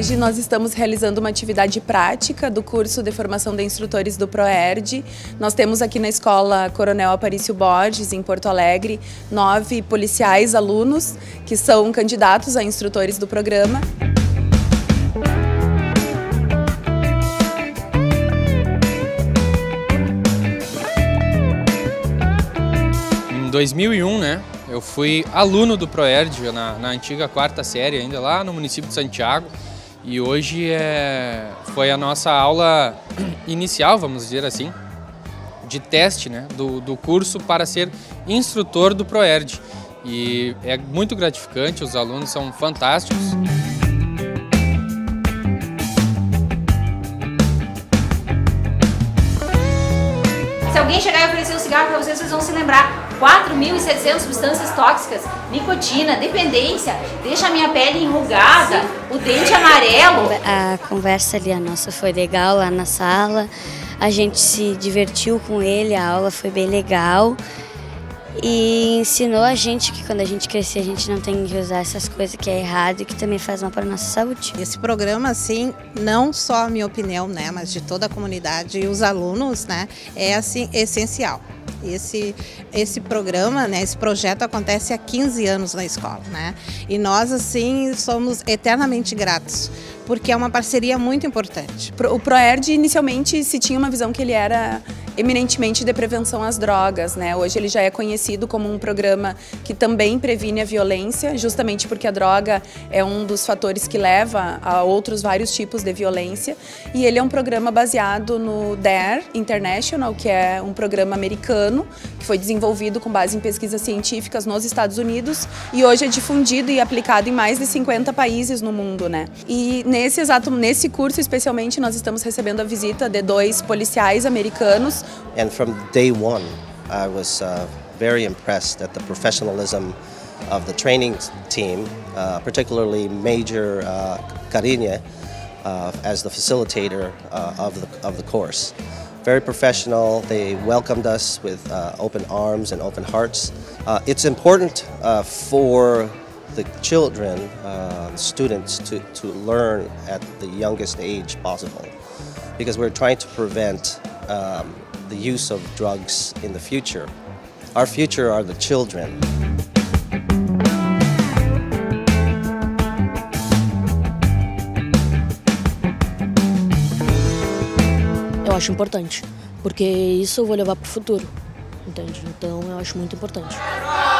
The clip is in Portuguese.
Hoje nós estamos realizando uma atividade prática do curso de formação de instrutores do ProERD. Nós temos aqui na Escola Coronel Aparício Borges, em Porto Alegre, 9 policiais alunos que são candidatos a instrutores do programa. Em 2001, né, eu fui aluno do ProERD na antiga 4ª série, ainda lá no município de Santiago. E hoje foi a nossa aula inicial, vamos dizer assim, de teste, né, do curso para ser instrutor do ProERD. E é muito gratificante, os alunos são fantásticos. Se alguém chegar e oferecer um cigarro para vocês, vocês vão se lembrar. 4.700 substâncias tóxicas, nicotina, dependência, deixa a minha pele enrugada, o dente amarelo. A conversa ali, a nossa, foi legal lá na sala, a gente se divertiu com ele, a aula foi bem legal e ensinou a gente que quando a gente crescer a gente não tem que usar essas coisas que é errado e que também faz mal para a nossa saúde. Esse programa, assim, não só a minha opinião, né, mas de toda a comunidade e os alunos, né, é assim, essencial. Esse programa, né, esse projeto acontece há 15 anos na escola, né? E nós, assim, somos eternamente gratos, porque é uma parceria muito importante. O ProERD, inicialmente, se tinha uma visão que ele era eminentemente de prevenção às drogas, né? Hoje ele já é conhecido como um programa que também previne a violência, justamente porque a droga é um dos fatores que leva a outros vários tipos de violência. E ele é um programa baseado no DARE International, que é um programa americano, que foi desenvolvido com base em pesquisas científicas nos Estados Unidos e hoje é difundido e aplicado em mais de 50 países no mundo, né? E nesse curso, especialmente, nós estamos recebendo a visita de 2 policiais americanos. And from day one, I was very impressed at the professionalism of the training team, particularly Major Carinha as the facilitator of the course. Very professional. They welcomed us with open arms and open hearts. It's important for the children, students, to learn at the youngest age possible, because we're trying to prevent the use of drugs in the future. Our future are the children. Eu acho importante, porque isso eu vou levar para o futuro, entende? Então eu acho muito importante.